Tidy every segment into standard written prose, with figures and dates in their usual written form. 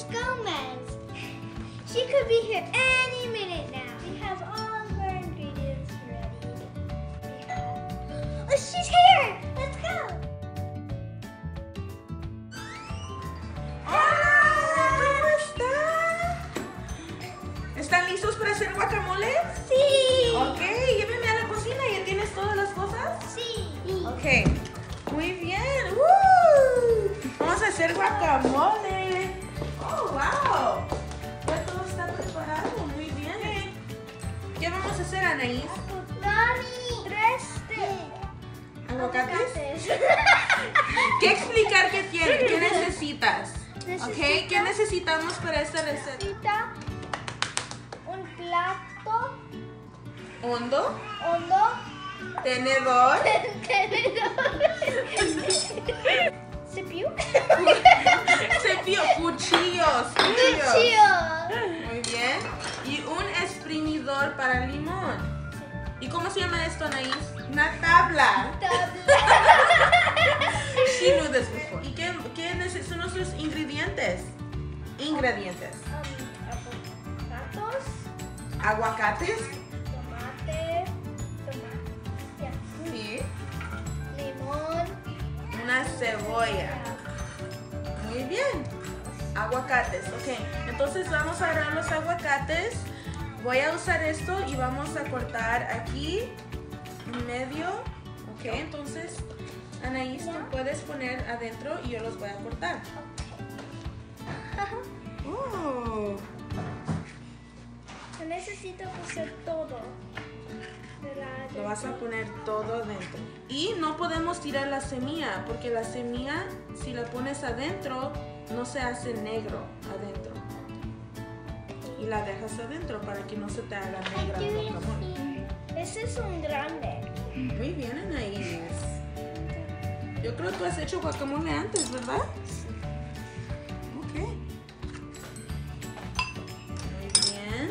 Gomez. She could be here any minute now. We have all of our ingredients ready. Oh, she's here! Let's go! ¿Cómo está? ¿Están listos para hacer guacamole? Sí! Ok, llévenme a la cocina. ¿Ya tienes todas las cosas? Sí! Ok, muy bien. ¡Woo! Vamos a hacer guacamole. ¡Oh, wow! Ya todo está preparado. Muy bien. ¿Qué vamos a hacer, Anaís? Dani, ¿Aguacates? ¿Qué explicar qué tiene? ¿Qué necesitas? Ok, ¿qué necesitamos para esta receta? Necesita un plato Hondo, hondo, tenedor, cepillo, cepillo, cuchillos. Muy bien. Y un exprimidor para limón. ¿Y cómo se llama esto, Anaís? Una tabla. She knew this before. ¿Y qué son nuestros ingredientes? Tomatos, Aguacates. tomate, Sí. limón, Una cebolla. Muy bien. Aguacates, ok. Entonces vamos a agarrar los aguacates. Voy a usar esto y vamos a cortar aquí en medio. Ok, entonces Anaís, tú puedes poner adentro y yo los voy a cortar. Oh. Yo necesito cocer todo. Lo vas a poner todo adentro. Y no podemos tirar la semilla, porque la semilla, si la pones adentro, no se hace negro adentro. Y la dejas adentro para que no se te haga negra el guacamole. Ese es un grande. Muy bien, Anaís. Yo creo que tú has hecho guacamole antes, ¿verdad? Ok. Muy bien.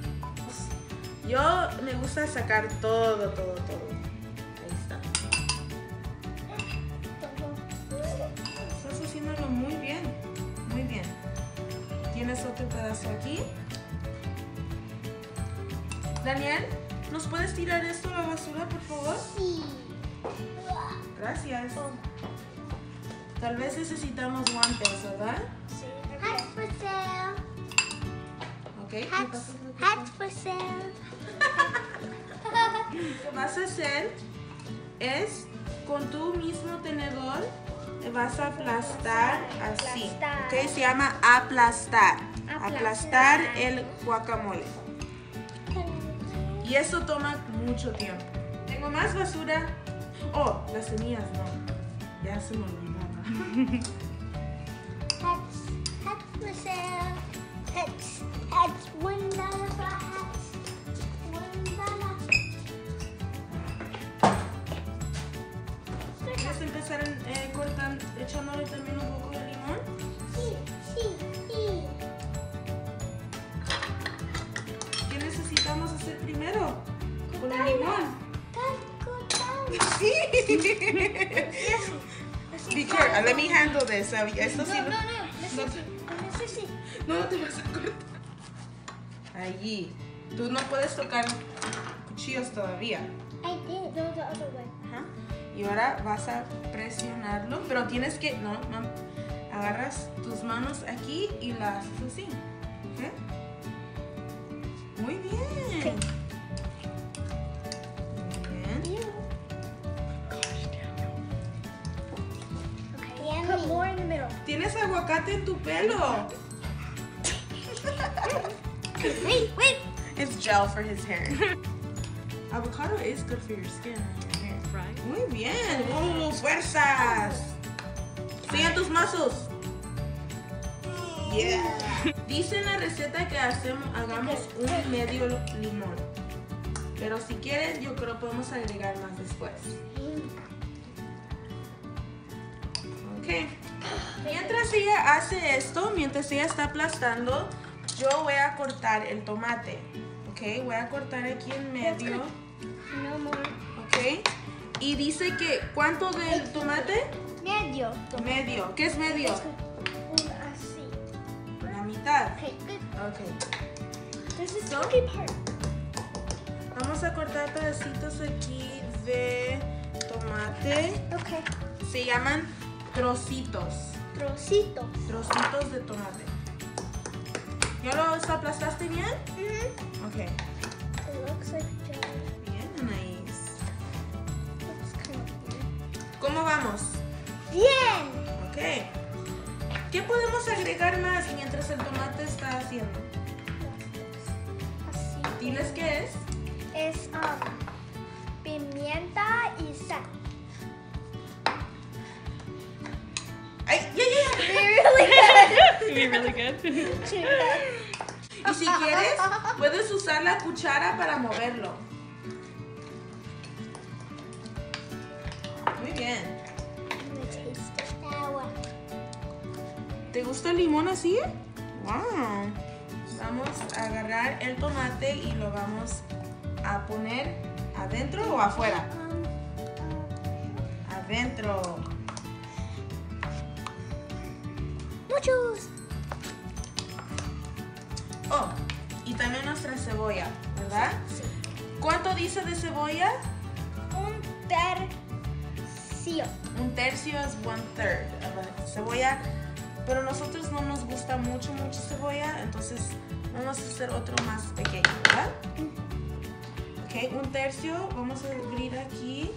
Yo me gusta sacar todo. Ahí está. Estás haciéndolo muy bien. Muy bien. ¿Tienes otro pedazo aquí? Daniel, ¿nos puedes tirar esto a la basura, por favor? Sí. Gracias. Tal vez necesitamos guantes, ¿verdad? Sí. Hats for sale. Ok. ¿qué Hats for sale. vas a hacer es con tu mismo tenedor vas a aplastar así. Ok, se llama aplastar. Aplastar el guacamole. Y eso toma mucho tiempo. Tengo más basura. Oh, las semillas no. Ya se me olvidaron. Hats for sale. Hats. $1 for hats. $1. ¿Quieres empezar cortando, echándole también un poco de limón? Sí. ¿Qué necesitamos hacer primero? Con el limón. Sí. Be careful. Let me handle this. Esto sí no te vas a cortar. Allí. Tú no puedes tocar cuchillos todavía. I did. No, the other way. Ajá. Y ahora vas a presionarlo, pero tienes que, no, agarras tus manos aquí y las haces así. ¿Ok? Muy bien. Put more in the middle. Tienes aguacate en tu pelo. Wait. It's gel for his hair. Avocado is good for your skin and your hair. Right. Muy bien. Fuerzas. Sigan tus muscles. Yeah. Dice en la receta que hagamos un medio limón. Pero si quieren, yo creo que podemos agregar más después. Ok. Mientras ella hace esto, mientras ella está aplastando, yo voy a cortar el tomate. Ok, voy a cortar aquí en medio. No more. Ok. Y dice que, ¿cuánto del tomate? Medio. Medio. ¿Qué es medio? Un así. La mitad. Okay, good. Ok. There's this funky part. Vamos a cortar pedacitos aquí de tomate. Okay. Se llaman trocitos. Trocitos. Trocitos de tomate. ¿Ya los aplastaste bien? Ok. It looks like jelly. Bien, nice. Looks kind of weird. ¿Cómo vamos? Bien. Ok. ¿Qué podemos agregar más mientras el tomate está haciendo? Así. Diles qué es. Es pimienta y sal. ¡Ay, ya! Really good. Be really good. Y si quieres, puedes usar la cuchara para moverlo. Muy bien. I'm gonna taste it. Sour. ¿Te gusta el limón así? ¡Wow! Vamos a agarrar el tomate y lo vamos a poner adentro o afuera. Adentro. Muchos. Oh, y también nuestra cebolla, ¿verdad? Sí. ¿Cuánto dice de cebolla? Un tercio. Un tercio es 1/3. Cebolla, pero a nosotros no nos gusta mucho cebolla, entonces vamos a hacer otro más pequeño, ¿verdad? Ok, 1/3, vamos a abrir aquí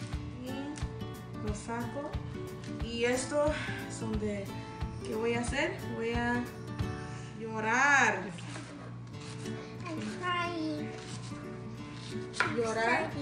y lo saco. Y esto es donde, ¿qué voy a hacer? Voy a llorar. I'm crying. Llorar.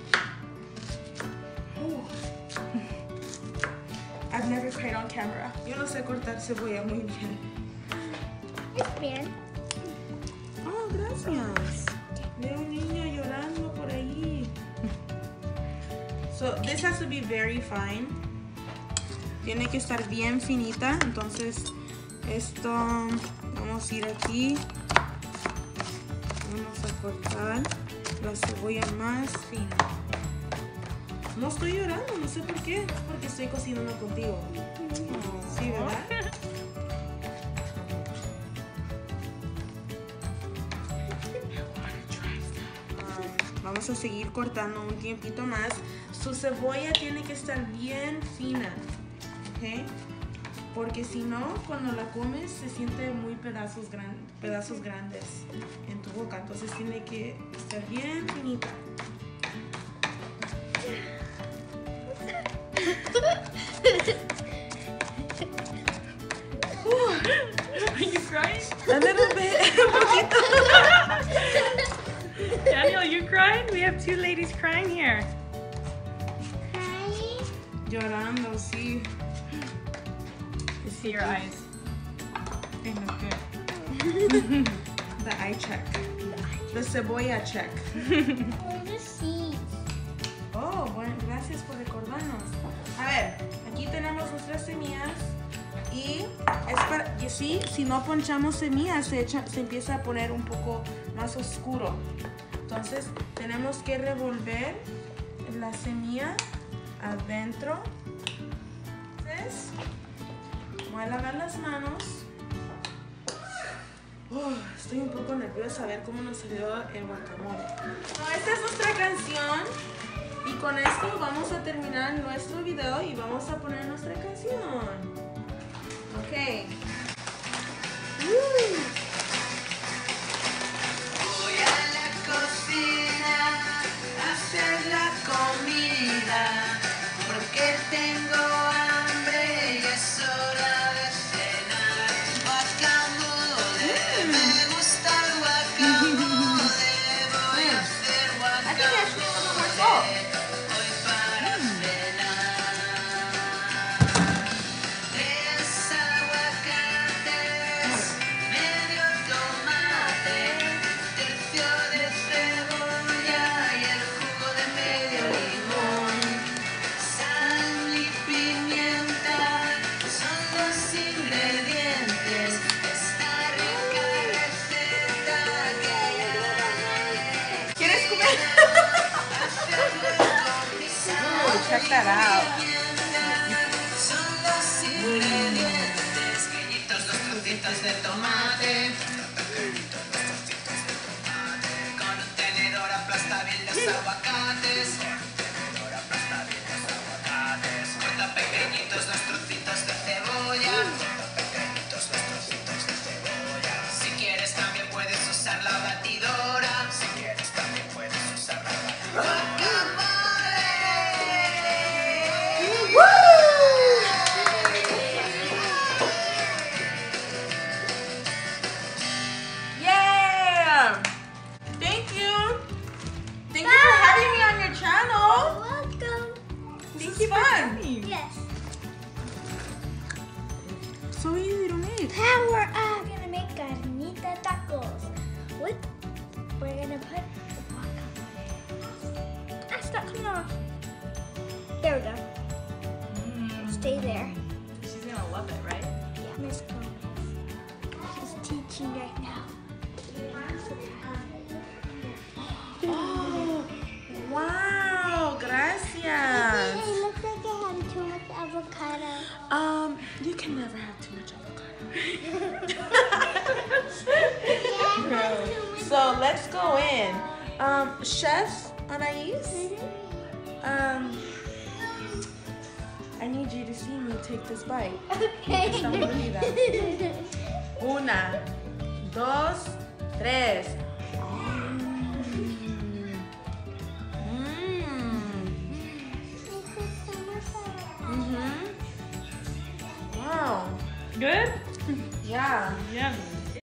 I've never cried on camera. Yo no sé cortar cebolla muy bien. Es bien. Oh, gracias. Veo un niño llorando por ahí. So, this has to be very fine. Tiene que estar bien finita. Entonces, esto, vamos a ir aquí. Vamos a cortar la cebolla más fina. No estoy llorando, no sé por qué. Es porque estoy cocinando contigo. Sí, ¿verdad? Vamos a seguir cortando un tiempito más. Su cebolla tiene que estar bien fina, ¿ok? Porque si no, cuando la comes se siente muy pedazos grandes en tu boca. Entonces tiene que estar bien finita. Are you crying? A little bit, un poquito. Daniel, you crying? We have two ladies crying here. Crying. Llorando, sí. I see your eyes. They look good. The eye check. The cebolla check. Where the seeds? Oh, bueno, gracias por recordarnos. A ver, aquí tenemos nuestras semillas y es para, y sí, si no ponchamos semillas se empieza a poner un poco más oscuro. Entonces tenemos que revolver la semilla adentro. Entonces, voy a lavar las manos. Estoy un poco nerviosa a ver cómo nos salió el guacamole. Esta es nuestra canción. Y con esto vamos a terminar nuestro video y vamos a poner nuestra canción. Ok. Voy a la cocina a hacer la comida porque tengo hambre y es hora de cenar. Guacamole, me gusta el guacamole, voy a hacer guacamole. Check that out. Son los ingredientes, pequeñitos, 2 trocitos de tomate, aguacates. Tenedor aplasta bien los aguacates. Corta pequeñitos los trocitos de cebolla. Corta pequeñitos los trocitos de cebolla. Si quieres también puedes usar la batidora. Si quieres también puedes usar la batidora. Yeah! Thank you! Thank you for having me on your channel! Welcome. This is fun! Yes. So easy to make. Power up. We're gonna make carnita tacos. What? We're gonna put the guacamole. Ah, stop coming off. There we go. Stay there. She's gonna love it, right? Yeah, Miss Gomez. She's teaching right now. Oh, wow! Gracias! It looks like I have too much avocado. You can never have too much avocado. So let's go in. Chef Anais, I need you to see me take this bite. Esta mordida. 1, 2, 3. Wow. Good? Yeah. Yum.